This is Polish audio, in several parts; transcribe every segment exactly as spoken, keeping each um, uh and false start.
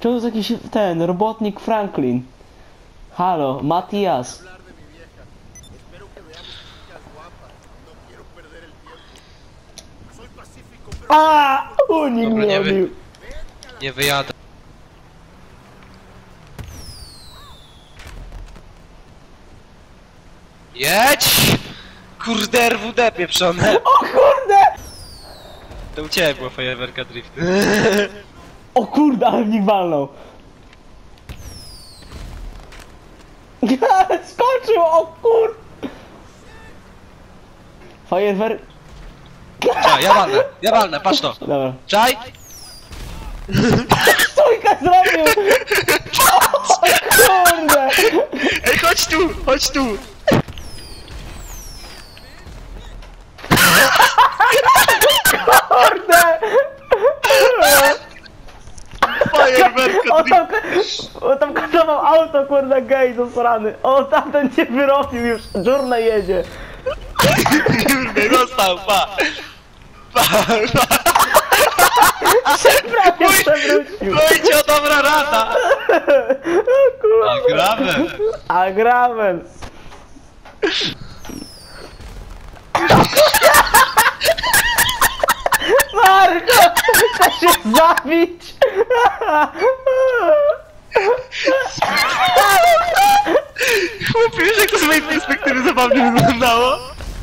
to jest jakiś ten, robotnik Franklin. Halo, Matias. A, unik Dobra, mnie nie wy- obił. Nie wyjadę. Jedź! Kurde, R W D pieprzone! O kurde! To u ciebie była fajerwerka drift. O kurde, ale w nich walnął. Skoczył, o kur... Fajerwer... Czaj, ja walnę, ja walnę, patrz to! Dobra. Czaj! Stójka zrobił! O kurde! Ej, chodź tu, chodź tu! Kurde! Fajerwerka O drift! tam, o tam katował auto, kurde, gej zasrany. O tamten cię wyrobił już, dziurne jedzie. Kurde, dostał, pa! Pa, pa! Prawie przewrócił. No i cię dobra rada! O kurde. Agrawem! Agraven. Marko! Chcę się zabić! Chłopie, wiesz jak to z mojej perspektywy zabawnie wyglądało?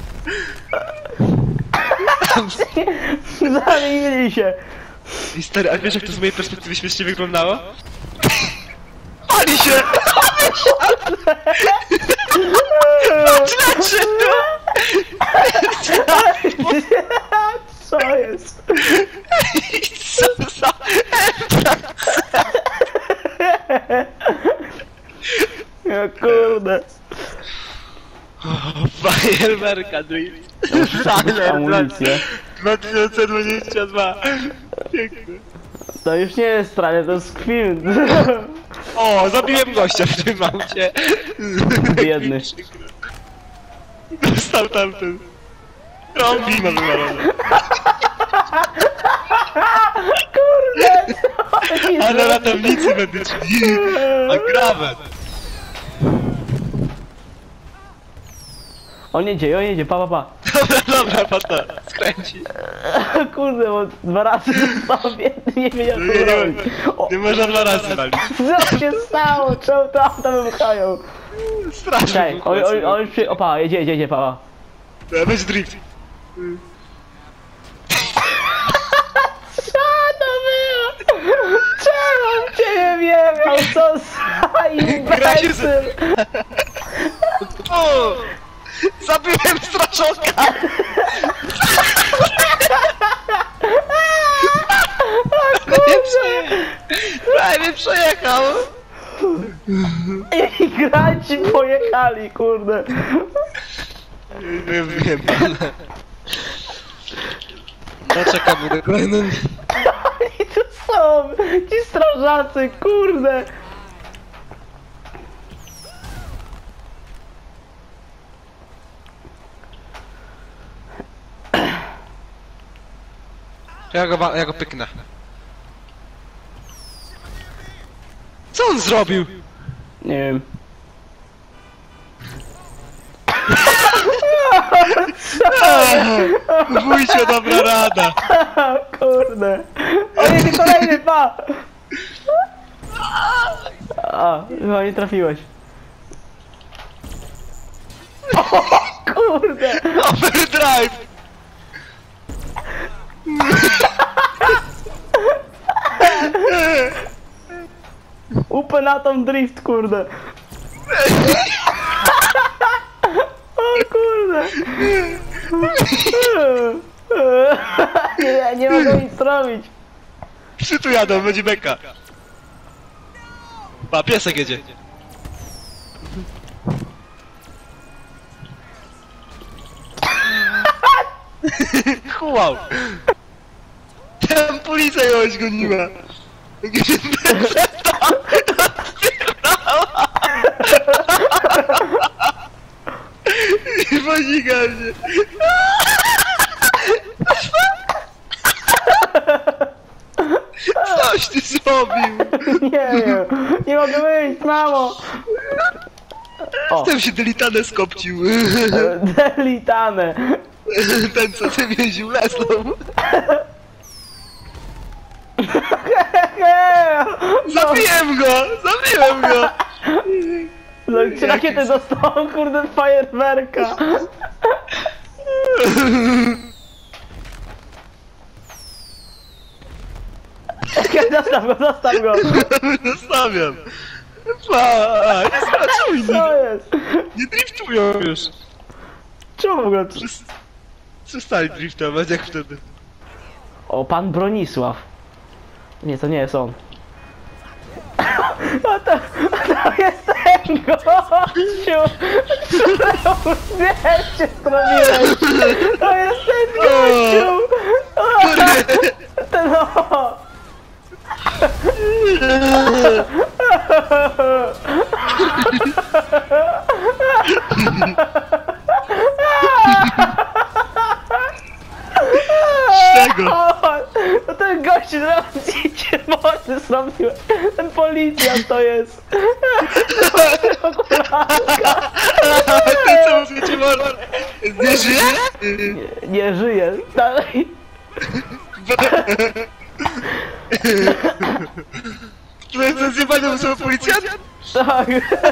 Zamienili się! I stary, a wiesz jak to z mojej perspektywy śmiesznie wyglądało? Pali się! Znaczy to! Co jest? Co za... O kurde! Fajerwerka drift! Amunicję. dwa tysiące dwadzieścia dwa! Piękny! To już nie jest stranie, to jest film. O, zabiłem gościa w tym aucie! Biedny. Dostał tamten... Trąbi ma wywalone. Kurde! A na ratownicy medyczni! Agrawet! On jedzie, on jedzie, pa pa pa. Dobra, dobra, pata, skręci. Kurde, bo dwa razy został biedny, nie wiedział Nie, co nie, robić. O, nie można dwa razy walić. co się stało? Czemu to auta wybuchają? Strasznie. Czekaj, oj, oj, oj, przy... Opa, jedzie, jedzie, jedzie, pa. Weź drift. Co to było? Czemu on cię nie wjechał? Co za imbecyl? O! Zabiłem straszoka! Prawie przejechał! Prawie przejechał! I granci pojechali, kurde. Nie wiem, ale... No czekam, będę kolejny... I tu są ci strażacy, kurde. Ja go, ba- ja go pyknę. Co on zrobił? Nie wiem. Wójcie, dobra rada. Kurde. O, jedzie kolejny, pa. A, chyba nie trafiłeś. O, kurde. Overdrive! Upę na tą drift, kurde. O kurde. Nie, nie mogę nic zrobić. Psy tu jadą, będzie beka. Pa, piesek jedzie. Wow. Tam policja ją goniła. I ponika się. Coś ty zrobił. Nie mogę wyjść, mamo! O, Jestem się delitanę skopcił. delitane. Ten co się więził lesną. Zabiłem go! Zabiłem go! No, trzy rakiety dostał, kurde, fajerwerka. Zostaw go, zostaw go. Zostawiam. Pa, nie zobaczył Co jest? Nie driftują już. Czemu w ogóle? Przes- Przestali driftować jak wtedy. O, pan Bronisław. Nie, to nie jest on. O, to, to jest ten gościu, któremu zdjęcie zrobiłeś. To jest ten gościu. O, ten o. Czego? No ten gościu, że zdjęcie mocny zrobiłem. Ten policjant to jest. Ten co mówicie mordę? Nie żyje? Nie, nie żyje. Dalej. To jest zjebany są policjant? Tak.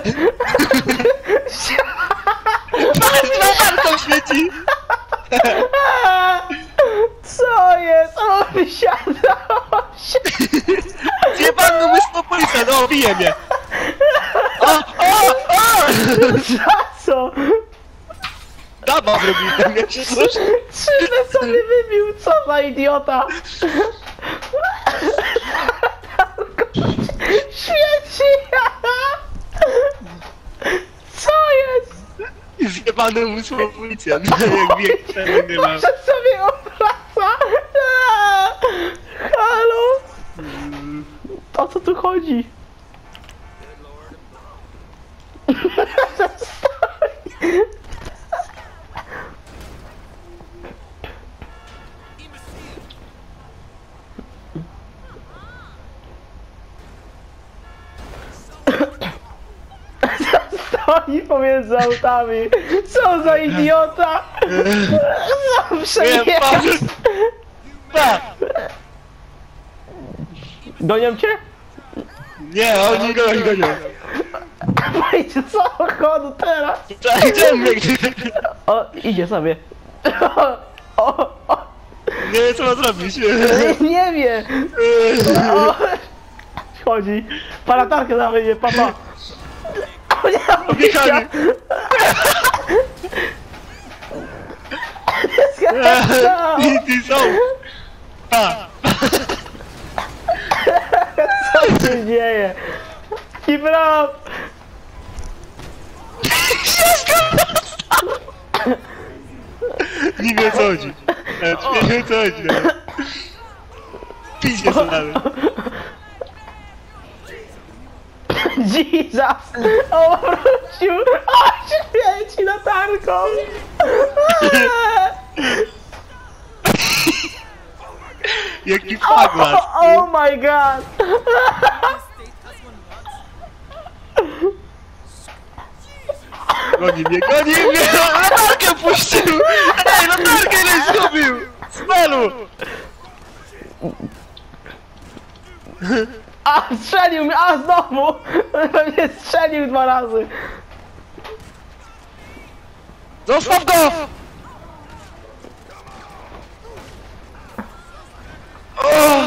Patrz, latarką świeci! Co jest? O, wysiadał się. Zjebany umysł policjant, o, bije mnie! O, o, o! Za co? Daba zrobił tam, jak się coś... Szybę sobie wybił, co za idiota! Świeci! Co jest? Zjebany umysł policjant, jak wie, nagrywa. Proszę sobie obraca! Halo? O co tu chodzi? Stoi pomiędzy autami. Co za idiota! Zawsze Nie, jest! patrz! Pa! Gonią cię? Nie, oni go nie gonią. Wejdź z samochodu teraz! Gdzie on biegnie? O, idzie sobie. O, o, o. Nie wiem co ma zrobić. Nie wie! O, chodzi. Pa latarkę zawiezie, papa. O nie, Obiegamy. Ty są. Pa! Co się dzieje? Keep it up! Nie wiem o co chodzi. Nawet nie wiem o co chodzi. nawet. Pić nie są nawet. Jesus! O, wrócił! O, świeci latarką! Jaki faglas. Oh my god! Goni mnie, goni mnie! Latarkę puścił! Ej, latarkę nie zgubił! Smelu! A, strzelił mnie! A, znowu! Pewnie strzelił dwa razy! Zostaw go! O!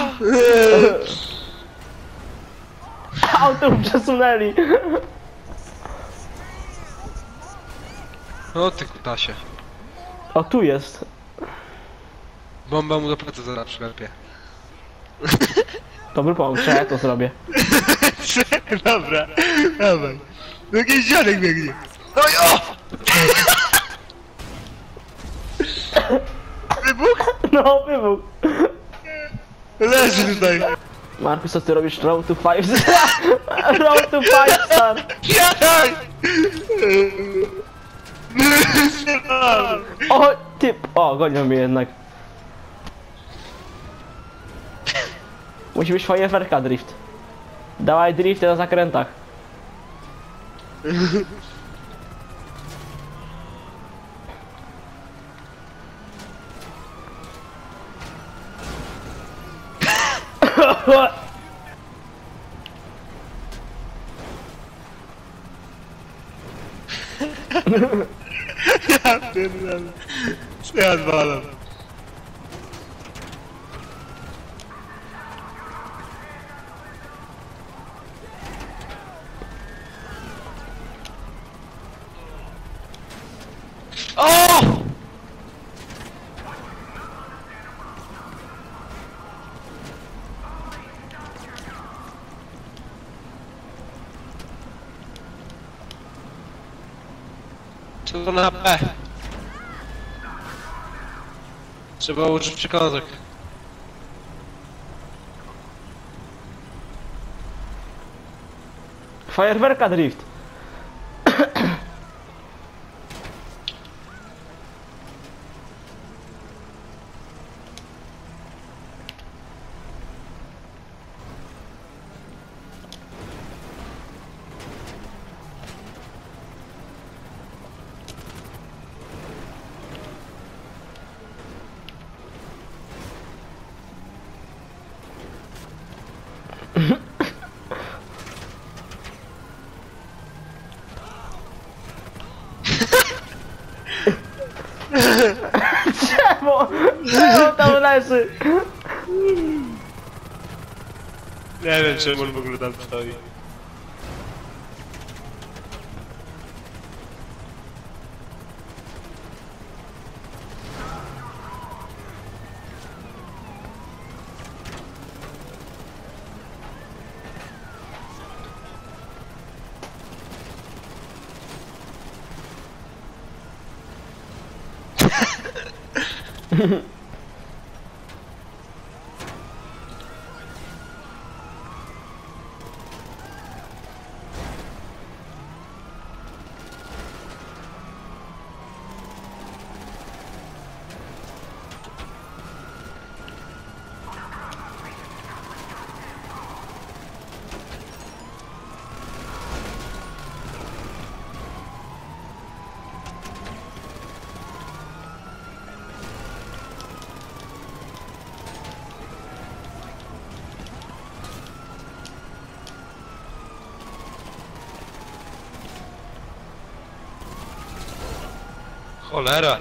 Auto przesunęli! O ty kutasie. O, tu jest. Bomba mu do plecy zaraz przylepie. Dobry pomysł, ja to zrobię. Dobra, dawaj. Jakiś dziadek biegnie. Oj, o! Wybuch? No, wybuch. Leży tutaj. Markus, co ty robisz? Road to five Road to five star! Jadaj! O, typ! O, gonią mnie jednak. Musi być fajerwerka drift. Dawaj drifty na zakrętach. Ja pierdolę. Co ja odwalam? O! Co to na P? Trzeba użyć przekąsek. Fajerwerka drift. Czemu? Czemu tam leży? Nie wiem czemu on w ogóle tam stoi. Cholera.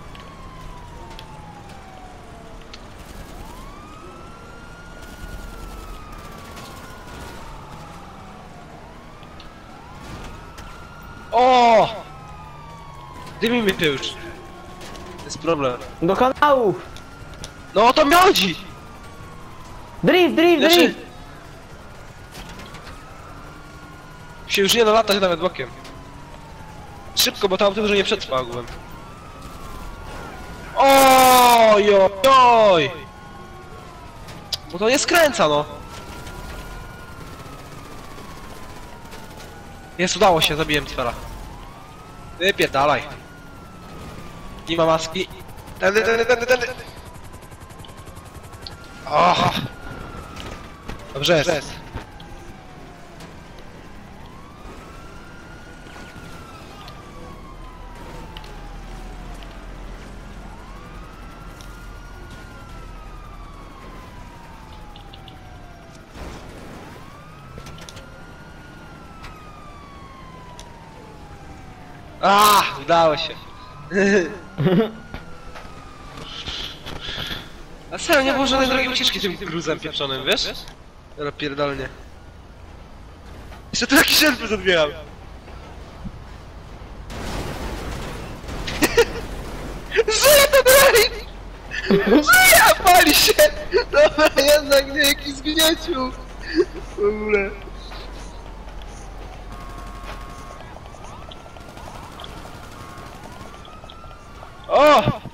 O! Dymi mnie już. Jest problem. Do kanałów! No o to mi chodzi! Drift, drift, Znaczy... drift! Się już nie da latać nawet bokiem. Szybko, bo tam tym, że nie przetrwa ogółem. Oj, oj, oj! Bo to nie skręca, no. Jest, udało się, zabiłem Tfera. Wypierdalaj. Nie ma maski. Tędy, tędy, tędy, tędy. Oh. Dobrze jest. A, udało się. A serio, nie było żadnej drogiej ucieczki tym gruzem pieprzonym, wiesz? Dobra, pierdolnie. Jeszcze tu jakiś elfy odbieram. Żyje to dalej! Żyje! Pali się! Dobra, jednak nie, jakiś zgniecił. W ogóle. O!